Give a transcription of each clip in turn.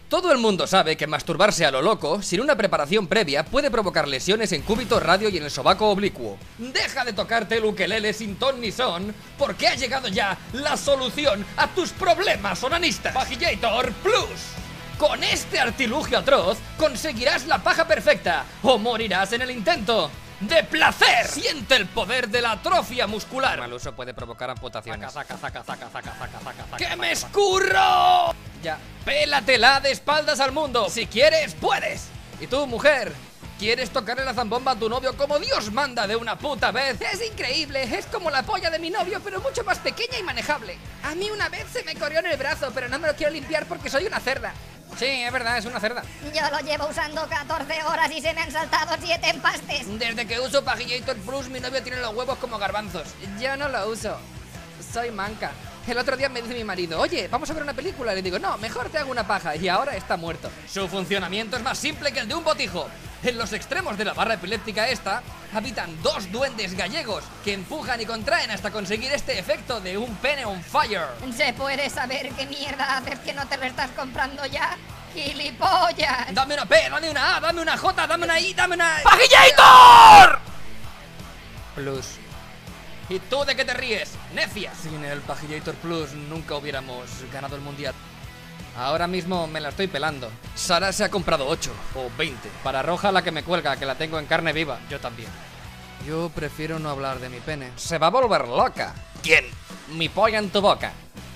Todo el mundo sabe que masturbarse a lo loco, sin una preparación previa, puede provocar lesiones en cúbito, radio y en el sobaco oblicuo. Deja de tocarte el ukelele sin ton ni son, porque ha llegado ya la solución a tus problemas onanistas. Pajillator Plus. Con este artilugio atroz, conseguirás la paja perfecta, o morirás en el intento. ¡De placer! Siente el poder de la atrofia muscular. El mal uso puede provocar amputaciones. ¡Que me escurro! Ya, pélatela de espaldas al mundo. Si quieres, puedes. ¿Y tú, mujer? ¿Quieres tocarle la zambomba a tu novio como Dios manda de una puta vez? Es increíble, es como la polla de mi novio, pero mucho más pequeña y manejable. A mí una vez se me corrió en el brazo, pero no me lo quiero limpiar porque soy una cerda. Sí, es verdad, es una cerda. Yo lo llevo usando 14 horas y se me han saltado 7 empastes. Desde que uso Pajillator Plus, mi novio tiene los huevos como garbanzos. Yo no lo uso, soy manca. El otro día me dice mi marido, oye, vamos a ver una película. Le digo, no, mejor te hago una paja. Y ahora está muerto. Su funcionamiento es más simple que el de un botijo. En los extremos de la barra epiléptica esta habitan dos duendes gallegos que empujan y contraen hasta conseguir este efecto de un pene on fire. ¿Se puede saber qué mierda haces que no te lo estás comprando ya? ¡Gilipollas! Dame una P, dame una A, dame una J, dame una I, dame una... ¡Pajillator Plus! ¿Y tú de qué te ríes, necia? Sin el Pajillator Plus nunca hubiéramos ganado el mundial. Ahora mismo me la estoy pelando. Sara se ha comprado 8 o 20. Para Roja la que me cuelga, que la tengo en carne viva. Yo también. Yo prefiero no hablar de mi pene. Se va a volver loca. ¿Quién? Mi polla en tu boca.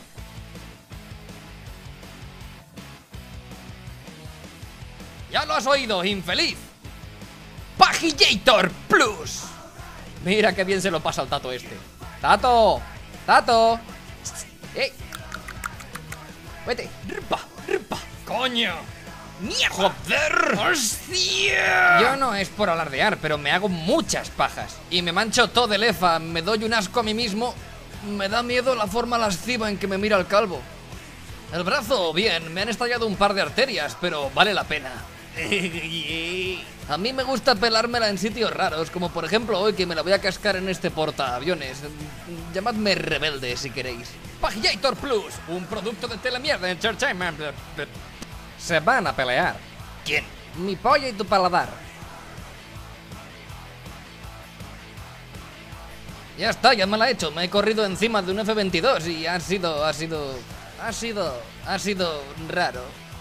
Ya lo has oído, infeliz. Pajillator Plus. Mira qué bien se lo pasa al tato este. ¡Tato! ¡Tato! ¡Ey! ¡Vete! ¡Ripa! ¡Ripa! ¡Coño! ¡Mierda! ¡Joder! ¡Hostia! Yo no es por alardear, pero me hago muchas pajas. Y me mancho todo de lefa, me doy un asco a mí mismo. Me da miedo la forma lasciva en que me mira el calvo. El brazo, bien, me han estallado un par de arterias, pero vale la pena. A mí me gusta pelármela en sitios raros, como por ejemplo hoy que me la voy a cascar en este portaaviones. Llamadme rebelde si queréis. Pajillator Plus, un producto de Telemierda Entertainment. Se van a pelear. ¿Quién? Mi polla y tu paladar. Ya está, ya me la he hecho. Me he corrido encima de un F-22 y ha sido raro.